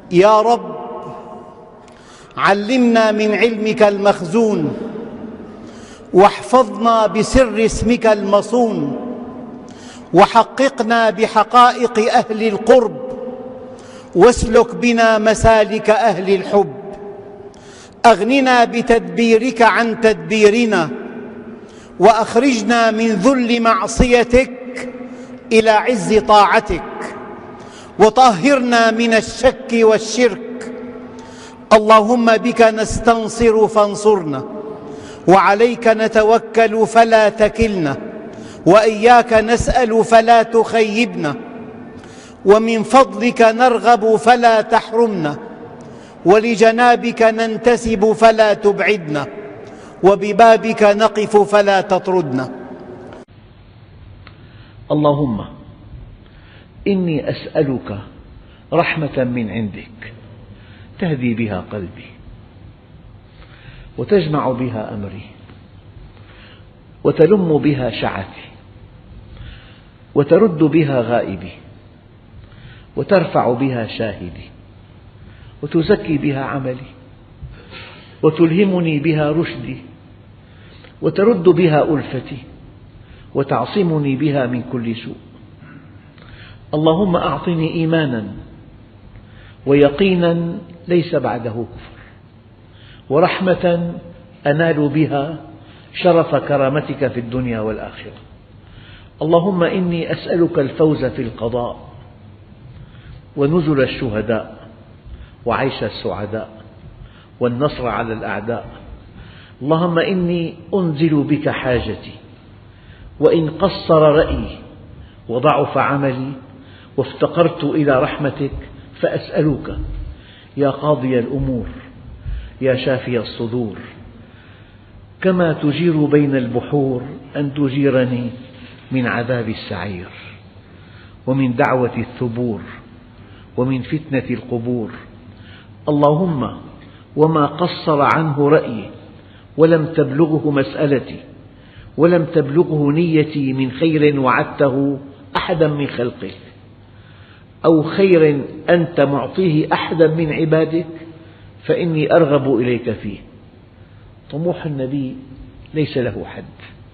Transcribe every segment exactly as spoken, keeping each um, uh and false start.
يا رب علمنا من علمك المخزون، واحفظنا بسر اسمك المصون، وحققنا بحقائق أهل القرب، واسلك بنا مسالك أهل الحب. أغننا بتدبيرك عن تدبيرنا، وأخرجنا من ذل معصيتك إلى عز طاعتك، وطهرنا من الشك والشرك. اللهم بك نستنصر فانصرنا، وعليك نتوكل فلا تكلنا، وإياك نسأل فلا تخيبنا، ومن فضلك نرغب فلا تحرمنا، ولجنابك ننتسب فلا تبعدنا، وببابك نقف فلا تطردنا. اللهم إني أسألك رحمة من عندك تهدي بها قلبي، وتجمع بها أمري، وتلم بها شعثي، وترد بها غائبي، وترفع بها شاهدي، وتزكي بها عملي، وتلهمني بها رشدي، وترد بها ألفتي، وتعصمني بها من كل سوء. اللهم أعطني إيمانا ويقينا ليس بعده كفر، ورحمة أنال بها شرف كرامتك في الدنيا والآخرة. اللهم إني أسألك الفوز في القضاء، ونزل الشهداء، وعيش السعداء، والنصر على الأعداء. اللهم إني أنزل بك حاجتي، وإن قصر رأيي وضعف عملي وافتقرت إلى رحمتك فأسألك يا قاضي الأمور، يا شافي الصدور، كما تجير بين البحور أن تجيرني من عذاب السعير، ومن دعوة الثبور، ومن فتنة القبور. اللهم وما قصر عنه رأيي ولم تبلغه مسألتي ولم تبلغه نيتي من خير وعدته أحدا من خلقك، أو خير أنت معطيه أحدا من عبادك، فإني أرغب إليك فيه. طموح النبي ليس له حد.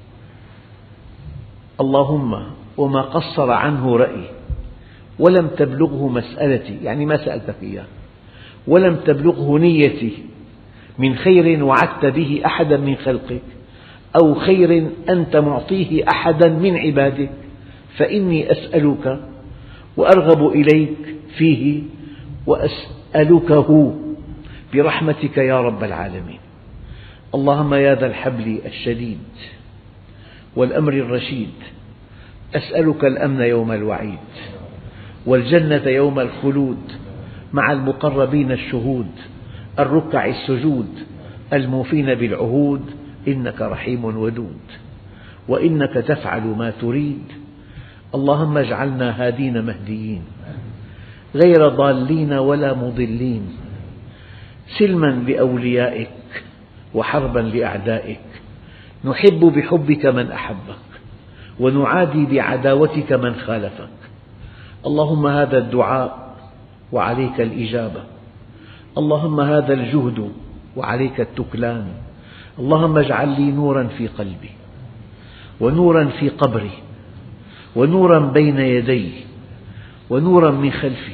اللهم وما قصر عنه رأيي ولم تبلغه مسألتي، يعني ما سألتك إياه، ولم تبلغه نيتي من خير وعدت به أحدا من خلقك، أو خير أنت معطيه أحدا من عبادك، فإني أسألك وأرغب إليك فيه، وأسألكه برحمتك يا رب العالمين. اللهم يا ذا الحبل الشديد والأمر الرشيد، أسألك الأمن يوم الوعيد، والجنة يوم الخلود، مع المقربين الشهود، الركع السجود، الموفين بالعهود، إنك رحيم ودود، وإنك تفعل ما تريد. اللهم اجعلنا هادين مهديين، غير ضالين ولا مضلين، سلما لأوليائك وحربا لأعدائك، نحب بحبك من أحبك، ونعادي بعداوتك من خالفك. اللهم هذا الدعاء وعليك الإجابة، اللهم هذا الجهد وعليك التكلان. اللهم اجعل لي نورا في قلبي، ونورا في قبري، ونورا بين يدي، ونورا من خلفي،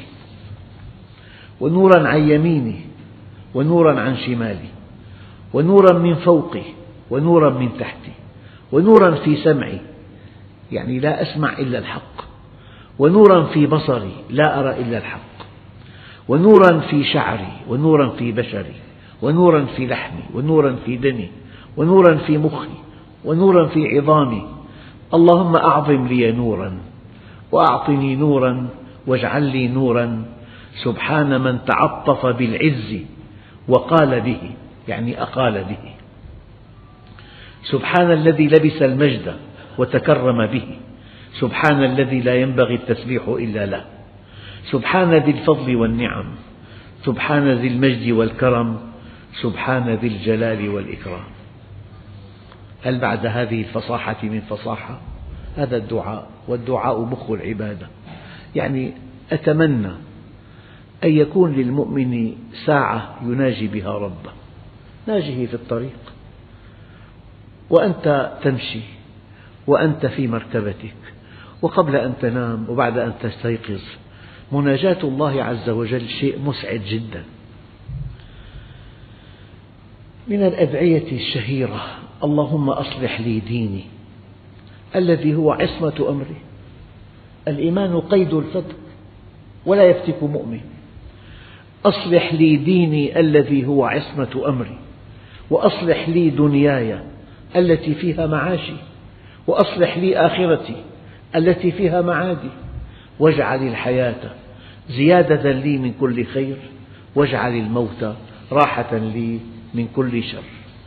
ونورا عن يميني، ونورا عن شمالي، ونورا من فوقي، ونورا من تحتي، ونورا في سمعي، يعني لا أسمع إلا الحق، ونورا في بصري لا أرى إلا الحق، ونورا في شعري، ونورا في بشري، ونورا في لحمي، ونورا في دمي، ونورا في مخي، ونورا في عظامي. اللهم أعظم لي نورا، وأعطني نورا، واجعل لي نورا. سبحان من تعطف بالعز وقال به، يعني أقال به. سبحان الذي لبس المجد وتكرم به، سبحان الذي لا ينبغي التسبيح إلا له، سبحان ذي الفضل والنعم، سبحان ذي المجد والكرم، سبحان ذي الجلال والإكرام. هل بعد هذه الفصاحة من فصاحة؟ هذا الدعاء، والدعاء مخ العبادة. يعني أتمنى أن يكون للمؤمن ساعة يناجي بها ربه، ناجه في الطريق وأنت تمشي وأنت في مركبتك وقبل أن تنام وبعد أن تستيقظ. مناجاة الله عز وجل شيء مسعد جدا. من الأدعية الشهيرة: اللهم أصلح لي ديني الذي هو عصمة أمري. الإيمان قيد الفتك ولا يفتك مؤمن. أصلح لي ديني الذي هو عصمة أمري، وأصلح لي دنياي التي فيها معاشي، وأصلح لي آخرتي التي فيها معادي، واجعل الحياة زيادة لي من كل خير، واجعل الموت راحة لي من كل شر.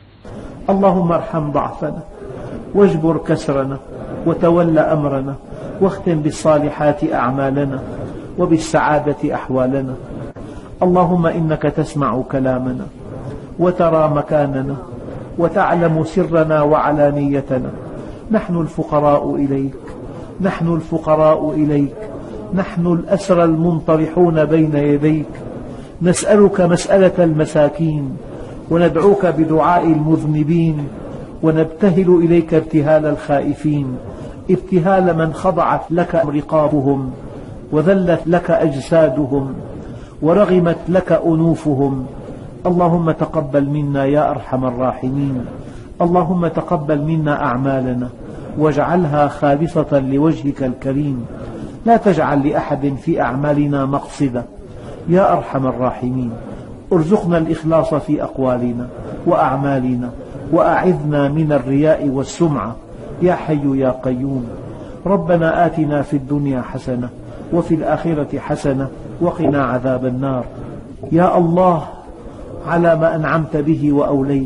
اللهم ارحم ضعفنا واجبر كسرنا وتول أمرنا، واختم بالصالحات أعمالنا وبالسعادة أحوالنا. اللهم إنك تسمع كلامنا وترى مكاننا وتعلم سرنا وعلانيتنا. نحن الفقراء إليك، نحن الفقراء إليك، نحن الأسرى المنطرحون بين يديك. نسألك مسألة المساكين، وندعوك بدعاء المذنبين، ونبتهل إليك ابتهال الخائفين، ابتهال من خضعت لك رقابهم وذلت لك أجسادهم ورغمت لك أنوفهم. اللهم تقبل منا يا أرحم الراحمين. اللهم تقبل منا أعمالنا واجعلها خالصة لوجهك الكريم، لا تجعل لأحد في أعمالنا مقصدة يا أرحم الراحمين. ارزقنا الإخلاص في أقوالنا وأعمالنا، وأعذنا من الرياء والسمعة يا حي يا قيوم. ربنا آتنا في الدنيا حسنة وفي الآخرة حسنة وقنا عذاب النار. يا الله، على ما أنعمت به وأوليت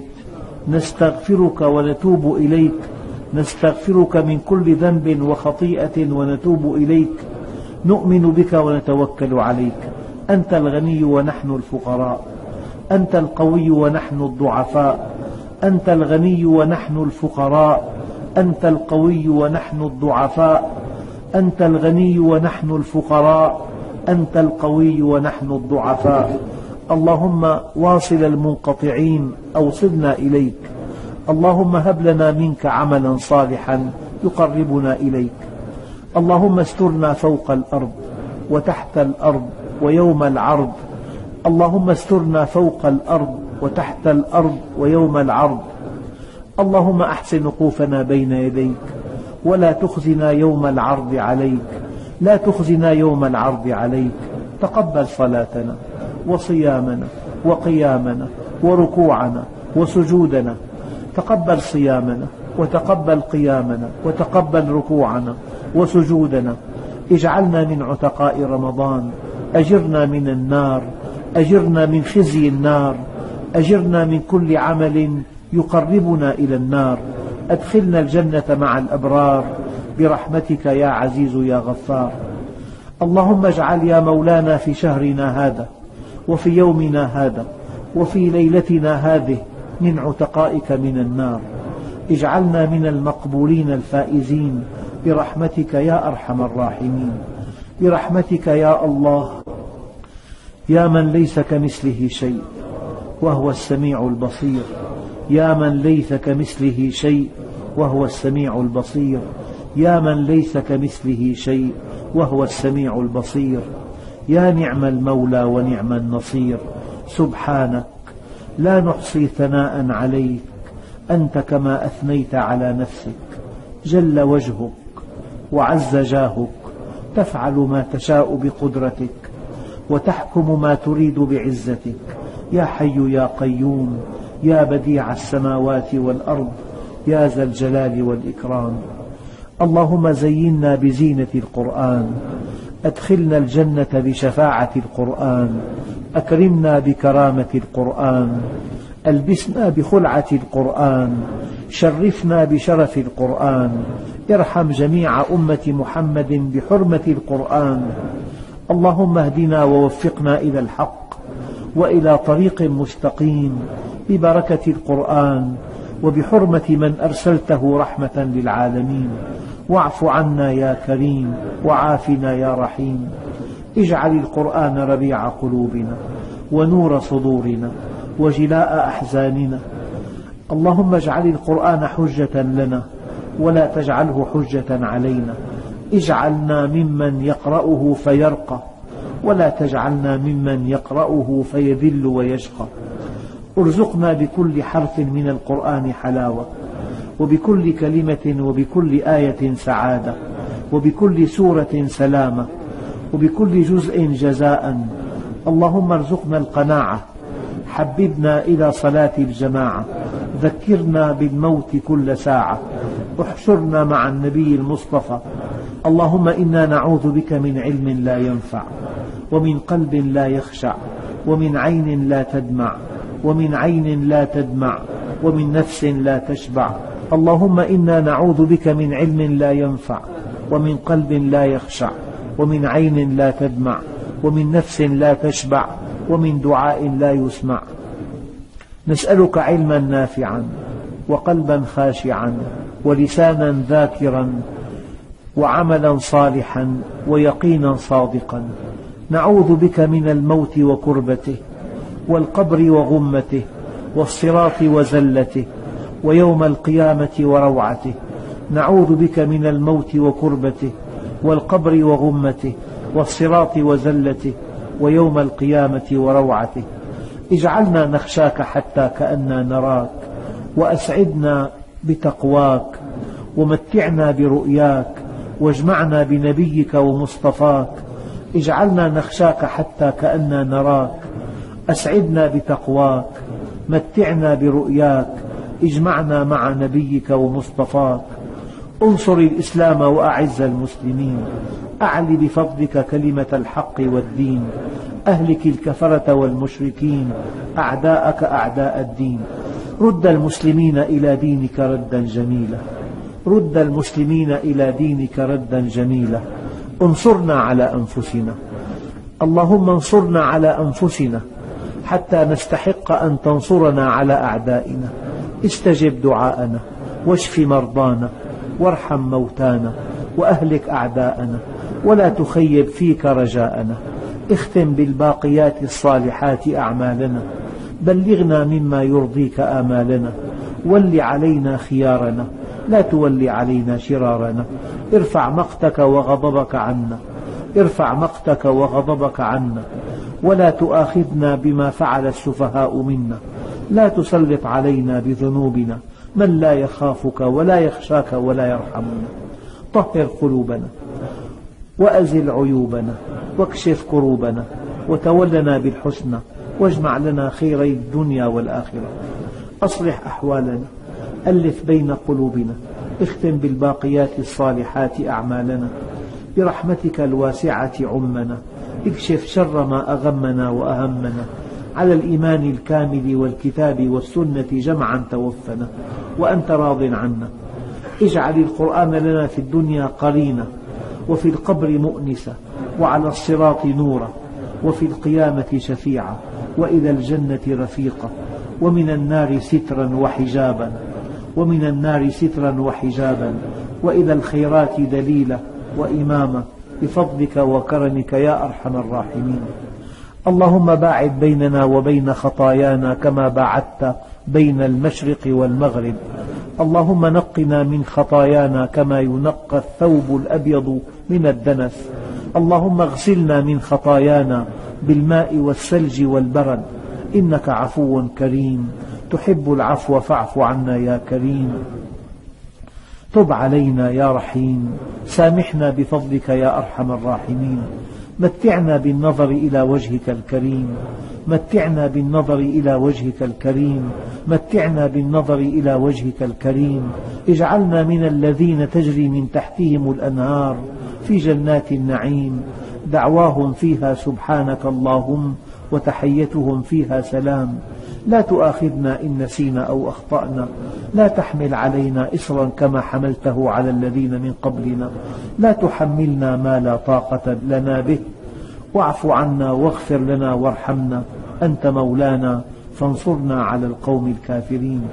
نستغفرك ونتوب إليك، نستغفرك من كل ذنب وخطيئة ونتوب إليك. نؤمن بك ونتوكل عليك. أنت الغني ونحن الفقراء، أنت القوي ونحن الضعفاء، أنت الغني ونحن الفقراء، أنت القوي ونحن الضعفاء، أنت الغني ونحن الفقراء، أنت القوي ونحن الضعفاء. اللهم واصل المنقطعين أوصلنا إليك. اللهم هب لنا منك عملا صالحا يقربنا إليك. اللهم استرنا فوق الأرض وتحت الأرض ويوم العرض. اللهم استرنا فوق الأرض وتحت الأرض ويوم العرض. اللهم أحسن وقوفنا بين يديك ولا تخزنا يوم العرض عليك، لا تخزنا يوم العرض عليك. تقبل صلاتنا وصيامنا وقيامنا وركوعنا وسجودنا. تقبل صيامنا وتقبل قيامنا وتقبل ركوعنا وسجودنا. اجعلنا من عتقاء رمضان. أجرنا من النار، أجرنا من خزي النار، أجرنا من كل عمل يقربنا إلى النار. أدخلنا الجنة مع الأبرار برحمتك يا عزيز يا غفار. اللهم اجعل يا مولانا في شهرنا هذا وفي يومنا هذا وفي ليلتنا هذه من عتقائك من النار. اجعلنا من المقبولين الفائزين برحمتك يا أرحم الراحمين. برحمتك يا الله، يا من ليس كمثله شيء وهو السميع البصير، يا من ليس كمثله شيء وهو السميع البصير، يا من ليس كمثله شيء وهو السميع البصير. يا نعم المولى ونعم النصير. سبحانك لا نحصي ثناء عليك، أنت كما أثنيت على نفسك. جل وجهك وعز جاهك، تفعل ما تشاء بقدرتك وتحكم ما تريد بعزتك. يا حي يا قيوم، يا بديع السماوات والأرض، يا ذا الجلال والإكرام. اللهم زينا بزينة القرآن، أدخلنا الجنة بشفاعة القرآن، أكرمنا بكرامة القرآن، ألبسنا بخلعة القرآن، شرفنا بشرف القرآن. ارحم جميع أمة محمد بحرمة القرآن. اللهم اهدنا ووفقنا إلى الحق وإلى طريق مستقيم ببركة القرآن، وبحرمة من أرسلته رحمة للعالمين. واعف عنا يا كريم، وعافنا يا رحيم. اجعل القرآن ربيع قلوبنا، ونور صدورنا، وجلاء أحزاننا. اللهم اجعل القرآن حجة لنا، ولا تجعله حجة علينا. اجعلنا ممن يقرأه فيرقى، ولا تجعلنا ممن يقرأه فيذل ويشقى. ارزقنا بكل حرف من القرآن حلاوة، وبكل كلمة وبكل آية سعادة، وبكل سورة سلامة، وبكل جزء جزاء. اللهم ارزقنا القناعة، حببنا إلى صلاة الجماعة، ذكرنا بالموت كل ساعة، احشرنا مع النبي المصطفى. اللهم إنا نعوذ بك من علم لا ينفع، ومن قلب لا يخشع، ومن عين لا تدمع، ومن عين لا تدمع، ومن نفس لا تشبع. اللهم إنا نعوذ بك من علم لا ينفع، ومن قلب لا يخشع، ومن عين لا تدمع، ومن نفس لا تشبع، ومن دعاء لا يسمع. نسألك علما نافعا، وقلبا خاشعا، ولسانا ذاكرا، وعملا صالحا، ويقينا صادقا. نعوذ بك من الموت وكربته، والقبر وغمته، والصراط وزلته، ويوم القيامة وروعته. نعوذ بك من الموت وكربته، والقبر وغمته، والصراط وزلته، ويوم القيامة وروعته. اجعلنا نخشاك حتى كأننا نراك، وأسعدنا بتقواك، ومتعنا برؤياك، واجمعنا بنبيك ومصطفاك. اجعلنا نخشاك حتى كأننا نراك، أسعدنا بتقواك، متعنا برؤياك، اجمعنا مع نبيك ومصطفاك. انصر الإسلام وأعز المسلمين، أعل بفضلك كلمة الحق والدين، أهلك الكفرة والمشركين، أعداءك أعداء الدين. رد المسلمين إلى دينك ردا جميلا، رد المسلمين إلى دينك ردا جميلا. انصرنا على أنفسنا، اللهم انصرنا على أنفسنا حتى نستحق أن تنصرنا على أعدائنا. استجب دعاءنا، واشف مرضانا، وارحم موتانا، وأهلك أعداءنا، ولا تخيب فيك رجاءنا. اختم بالباقيات الصالحات أعمالنا، بلغنا مما يرضيك آمالنا. ول علينا خيارنا، لا تول علينا شرارنا. ارفع مقتك وغضبك عنا، ارفع مقتك وغضبك عنا، ولا تؤاخذنا بما فعل السفهاء منا. لا تسلط علينا بذنوبنا من لا يخافك ولا يخشاك ولا يرحمنا. طهر قلوبنا، وأزل عيوبنا، واكشف كروبنا، وتولنا بالحسنى، واجمع لنا خيري الدنيا والآخرة. أصلح أحوالنا، ألف بين قلوبنا، اختم بالباقيات الصالحات أعمالنا. برحمتك الواسعة عمنا، اكشف شر ما أغمنا وأهمنا. على الإيمان الكامل والكتاب والسنة جمعا توفنا، وأنت راض عنا. اجعل القرآن لنا في الدنيا قرينا، وفي القبر مؤنسا، وعلى الصراط نورا، وفي القيامة شفيعا، وإلى الجنة رفيقا، ومن النار سترا وحجابا، ومن النار سترا وحجابا، وإلى الخيرات دليلا وإماما، بفضلك وكرمك يا أرحم الراحمين. اللهم باعد بيننا وبين خطايانا كما باعدت بين المشرق والمغرب. اللهم نقنا من خطايانا كما ينقى الثوب الأبيض من الدنس. اللهم اغسلنا من خطايانا بالماء والثلج والبرد، إنك عفو كريم تحب العفو فاعف عنا يا كريم. تب علينا يا رحيم، سامحنا بفضلك يا أرحم الراحمين. متعنا بالنظر إلى وجهك الكريم، متعنا بالنظر إلى وجهك الكريم، متعنا بالنظر إلى وجهك الكريم. اجعلنا من الذين تجري من تحتهم الأنهار في جنات النعيم، دعواهم فيها سبحانك اللهم، وتحيتهم فيها سلام. لا تؤاخذنا إن نسينا أو أخطأنا، لا تحمل علينا إصرا كما حملته على الذين من قبلنا، لا تحملنا ما لا طاقة لنا به. واعف عنا واغفر لنا وارحمنا، أنت مولانا فانصرنا على القوم الكافرين.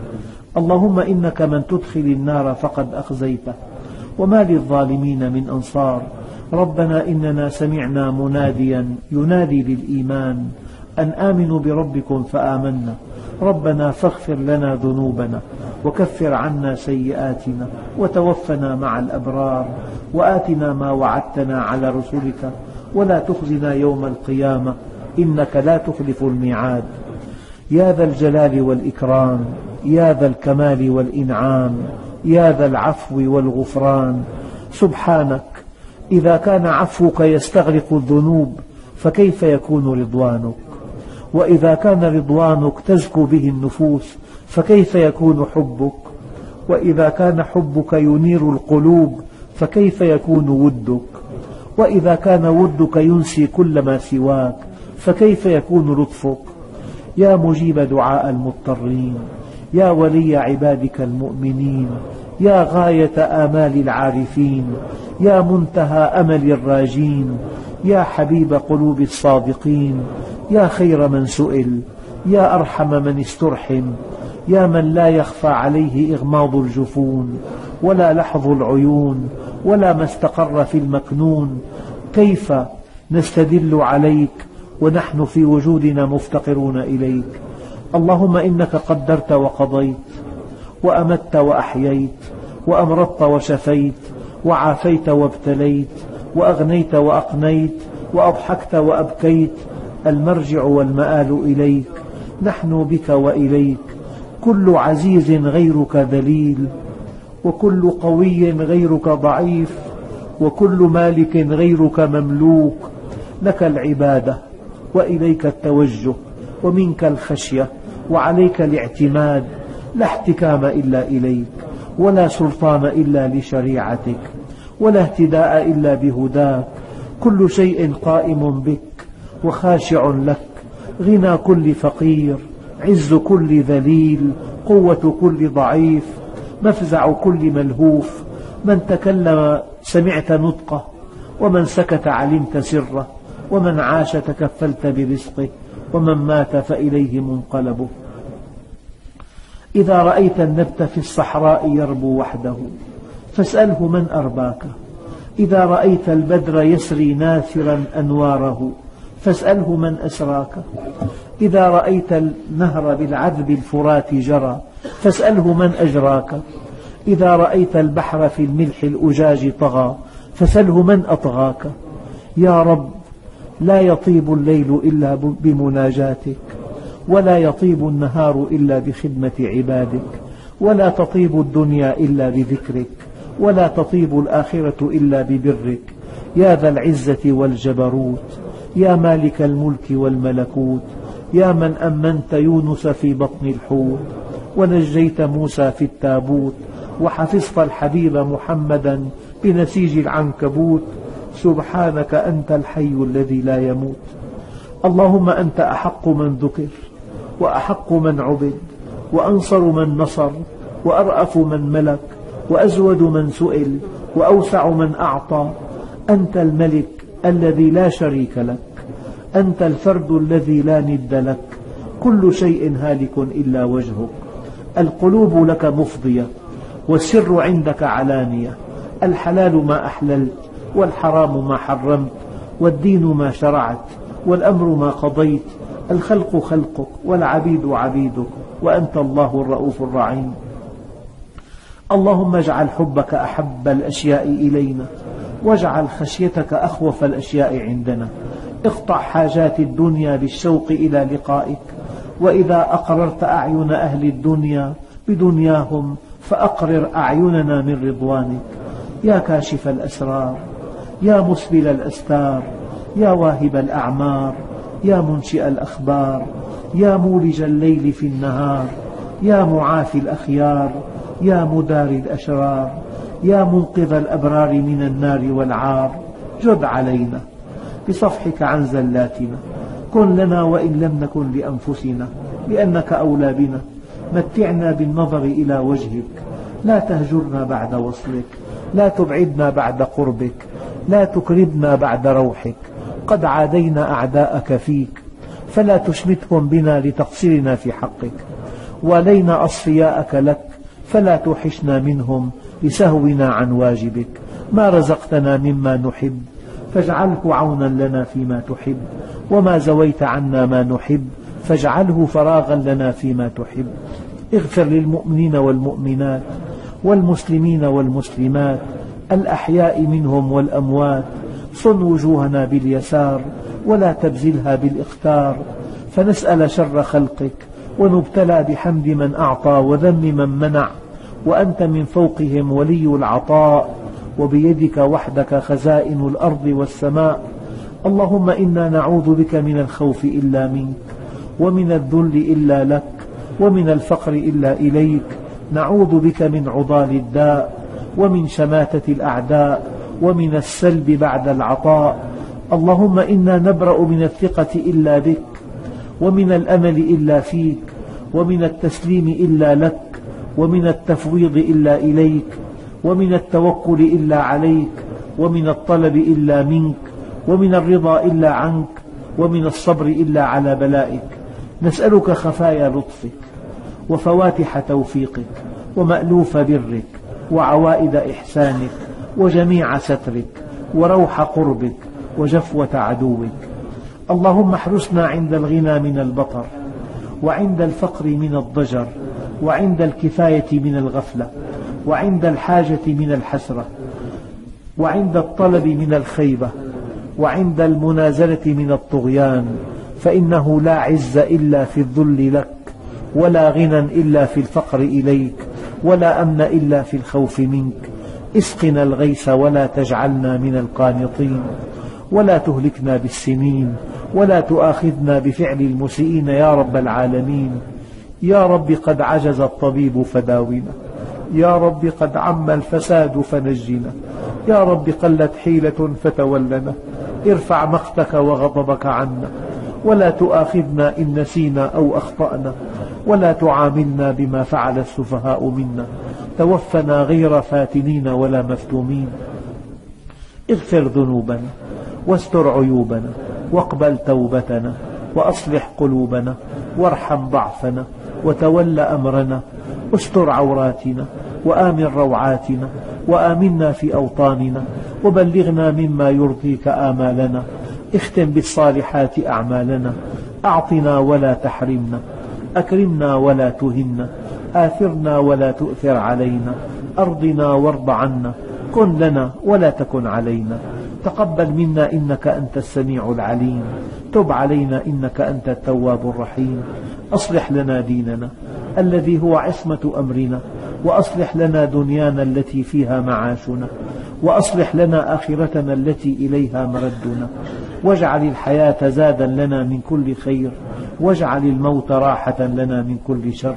اللهم إنك من تدخل النار فقد أخزيته، وما للظالمين من أنصار. ربنا إننا سمعنا مناديا ينادي للإيمان أن آمنوا بربكم فآمنا، ربنا فاغفر لنا ذنوبنا وكفر عنا سيئاتنا وتوفنا مع الأبرار وآتنا ما وعدتنا على رسلك ولا تخزنا يوم القيامة إنك لا تخلف الميعاد. يا ذا الجلال والإكرام، يا ذا الكمال والإنعام، يا ذا العفو والغفران، سبحانك إذا كان عفوك يستغرق الذنوب فكيف يكون رضوانك؟ وإذا كان رضوانك تزكو به النفوس فكيف يكون حبك؟ وإذا كان حبك ينير القلوب فكيف يكون ودك؟ وإذا كان ودك ينسي كل ما سواك فكيف يكون لطفك؟ يا مجيب دعاء المضطرين، يا ولي عبادك المؤمنين، يا غاية آمال العارفين، يا منتهى أمل الراجين، يا حبيب قلوب الصادقين، يا خير من سئل، يا أرحم من استرحم، يا من لا يخفى عليه إغماض الجفون ولا لحظ العيون ولا ما استقر في المكنون. كيف نستدل عليك ونحن في وجودنا مفتقرون إليك؟ اللهم إنك قدرت وقضيت، وأمت وأحييت، وأمرضت وشفيت، وعافيت وابتليت، وأغنيت وأقنيت، وأضحكت وأبكيت. المرجع والمآل إليك، نحن بك وإليك. كل عزيز غيرك ذليل، وكل قوي غيرك ضعيف، وكل مالك غيرك مملوك. لك العبادة وإليك التوجه ومنك الخشية وعليك الاعتماد. لا احتكام إلا إليك، ولا سلطان إلا لشريعتك، ولا اهتداء إلا بهداك. كل شيء قائم بك وخاشع لك، غنى كل فقير، عز كل ذليل، قوة كل ضعيف، مفزع كل ملهوف. من تكلم سمعت نطقه، ومن سكت علمت سره، ومن عاش تكفلت برزقه، ومن مات فإليه منقلبه. إذا رأيت النبت في الصحراء يربو وحده فاسأله من أرباك. إذا رأيت البدر يسري ناثرا أنواره فاسأله من أسراك. إذا رأيت النهر بالعذب الفرات جرى فاسأله من أجراك. إذا رأيت البحر في الملح الأجاج طغى فاسأله من أطغاك. يا رب، لا يطيب الليل إلا بمناجاتك، ولا يطيب النهار إلا بخدمة عبادك، ولا تطيب الدنيا إلا بذكرك، ولا تطيب الآخرة إلا ببرك. يا ذا العزة والجبروت، يا مالك الملك والملكوت، يا من أمنت يونس في بطن الحوت، ونجيت موسى في التابوت، وحفظت الحبيب محمدا بنسيج العنكبوت. سبحانك أنت الحي الذي لا يموت. اللهم أنت أحق من ذكر، وأحق من عبد، وأنصر من نصر، وأرأف من ملك، وأزود من سئل، وأوسع من أعطى. أنت الملك الذي لا شريك لك، أنت الفرد الذي لا ند لك. كل شيء هالك إلا وجهك. القلوب لك مفضية، والسر عندك علانية. الحلال ما أحللت، والحرام ما حرمت، والدين ما شرعت، والأمر ما قضيت. الخلق خلقك، والعبيد عبيدك، وأنت الله الرؤوف الرحيم. اللهم اجعل حبك أحب الأشياء إلينا، واجعل خشيتك أخوف الأشياء عندنا. اقطع حاجات الدنيا بالشوق إلى لقائك. وإذا أقررت أعين أهل الدنيا بدنياهم فأقرر أعيننا من رضوانك. يا كاشف الأسرار، يا مسبل الأستار، يا واهب الأعمار، يا منشئ الأخبار، يا مولج الليل في النهار، يا معافي الأخيار، يا مداري الأشرار، يا منقذ الأبرار من النار والعار. جد علينا بصفحك عن زلاتنا، كن لنا وإن لم نكن لأنفسنا، لأنك أولى بنا. متعنا بالنظر إلى وجهك، لا تهجرنا بعد وصلك، لا تبعدنا بعد قربك، لا تكربنا بعد روحك. قد عادينا أعداءك فيك، فلا تشمتهم بنا لتقصيرنا في حقك. والينا أصفياءك لك فلا توحشنا منهم لسهونا عن واجبك. ما رزقتنا مما نحب فاجعله عونا لنا فيما تحب، وما زويت عنا ما نحب فاجعله فراغا لنا فيما تحب. اغفر للمؤمنين والمؤمنات والمسلمين والمسلمات الأحياء منهم والأموات. صن وجوهنا باليسار ولا تبزلها بالإختار، فنسأل شر خلقك ونبتلى بحمد من أعطى وذم من منع، وأنت من فوقهم ولي العطاء، وبيدك وحدك خزائن الأرض والسماء. اللهم إنا نعوذ بك من الخوف إلا منك، ومن الذل إلا لك، ومن الفقر إلا إليك. نعوذ بك من عضال الداء، ومن شماتة الأعداء، ومن السلب بعد العطاء. اللهم إنا نبرأ من الثقة إلا بك، ومن الأمل إلا فيك، ومن التسليم إلا لك، ومن التفويض إلا إليك، ومن التوكل إلا عليك، ومن الطلب إلا منك، ومن الرضا إلا عنك، ومن الصبر إلا على بلائك. نسألك خفايا لطفك، وفواتح توفيقك، ومألوف برك، وعوائد إحسانك، وجميع سترك، وروح قربك، وجفوة عدوك. اللهم احرسنا عند الغنى من البطر، وعند الفقر من الضجر، وعند الكفاية من الغفلة، وعند الحاجة من الحسرة، وعند الطلب من الخيبة، وعند المنازلة من الطغيان. فإنه لا عز إلا في الذل لك، ولا غنى إلا في الفقر إليك، ولا أمن إلا في الخوف منك. اسقنا الغيث ولا تجعلنا من القانطين، ولا تهلكنا بالسنين، ولا تؤاخذنا بفعل المسيئين يا رب العالمين. يا رب قد عجز الطبيب فداونا، يا رب قد عم الفساد فنجنا، يا رب قلت حيلة فتولنا. ارفع مقتك وغضبك عنا، ولا تؤاخذنا إن نسينا أو أخطأنا، ولا تعاملنا بما فعل السفهاء منا. توفنا غير فاتنين ولا مفتومين. اغفر ذنوبنا، واستر عيوبنا، واقبل توبتنا، وأصلح قلوبنا، وارحم ضعفنا، وتول أمرنا. استر عوراتنا، وآمن روعاتنا، وآمنا في أوطاننا، وبلغنا مما يرضيك آمالنا. اختم بالصالحات أعمالنا، أعطنا ولا تحرمنا، أكرمنا ولا تهنا، آثرنا ولا تؤثر علينا، أرضنا وارض عنا، كن لنا ولا تكن علينا. تقبل منا إنك أنت السميع العليم، تب علينا إنك أنت التواب الرحيم. أصلح لنا ديننا الذي هو عصمة أمرنا، وأصلح لنا دنيانا التي فيها معاشنا، وأصلح لنا آخرتنا التي إليها مردنا. واجعل الحياة زادا لنا من كل خير، واجعل الموت راحة لنا من كل شر.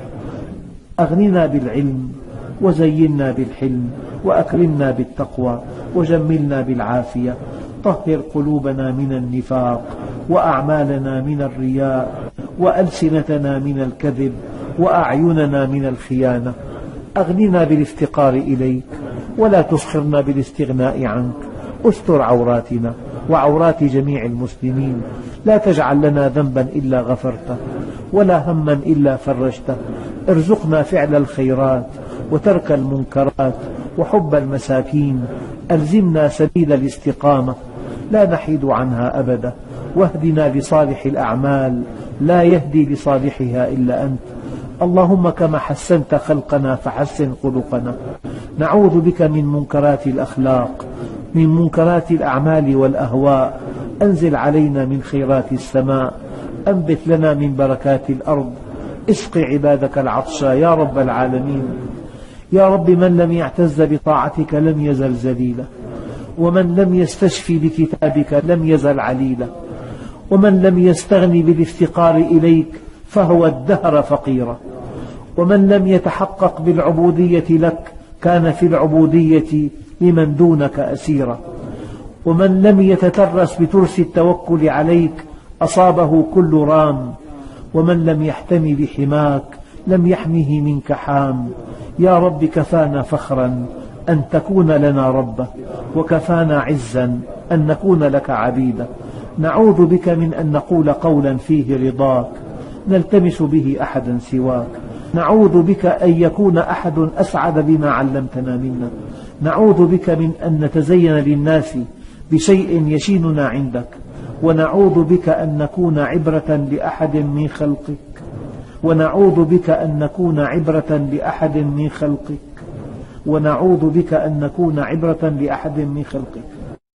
أغننا بالعلم، وزينا بالحلم، وأكرمنا بالتقوى، وجملنا بالعافية. طهر قلوبنا من النفاق، وأعمالنا من الرياء، وألسنتنا من الكذب، وأعيننا من الخيانة. أغننا بالافتقار إليك، ولا تسخرنا بالاستغناء عنك. استر عوراتنا وعورات جميع المسلمين. لا تجعل لنا ذنبا إلا غفرته، ولا هما إلا فرجته. ارزقنا فعل الخيرات، وترك المنكرات، وحب المساكين. ألزمنا سبيل الاستقامة، لا نحيد عنها أبدا. واهدنا لصالح الأعمال، لا يهدي لصالحها إلا أنت. اللهم كما حسنت خلقنا فحسن خلقنا. نعوذ بك من منكرات الأخلاق، من منكرات الأعمال والأهواء. أنزل علينا من خيرات السماء، أنبت لنا من بركات الأرض. اسق عبادك العطشى يا رب العالمين. يا رب من لم يعتز بطاعتك لم يزل ذليلا، ومن لم يستشفي بكتابك لم يزل عليلا، ومن لم يستغني بالافتقار إليك فهو الدهر فقيرا، ومن لم يتحقق بالعبودية لك كان في العبودية لمن دونك أسيرا، ومن لم يتترس بترس التوكل عليك أصابه كل رام، ومن لم يحتمي بحماك لم يحمه منك حام. يا رب كفانا فخرا أن تكون لنا ربا، وكفانا عزا أن نكون لك عبيدا. نعوذ بك من أن نقول قولا فيه رضاك نلتمس به أحدا سواك. نعوذ بك أن يكون أحد أسعد بما علمتنا منا، نعوذ بك من أن نتزين للناس بشيء يشيننا عندك، ونعوذ بك أن نكون عبرة لأحد من خلقك، ونعوذ بك أن نكون عبرة لأحد من خلقك، ونعوذ بك أن نكون عبرة لأحد من خلقك.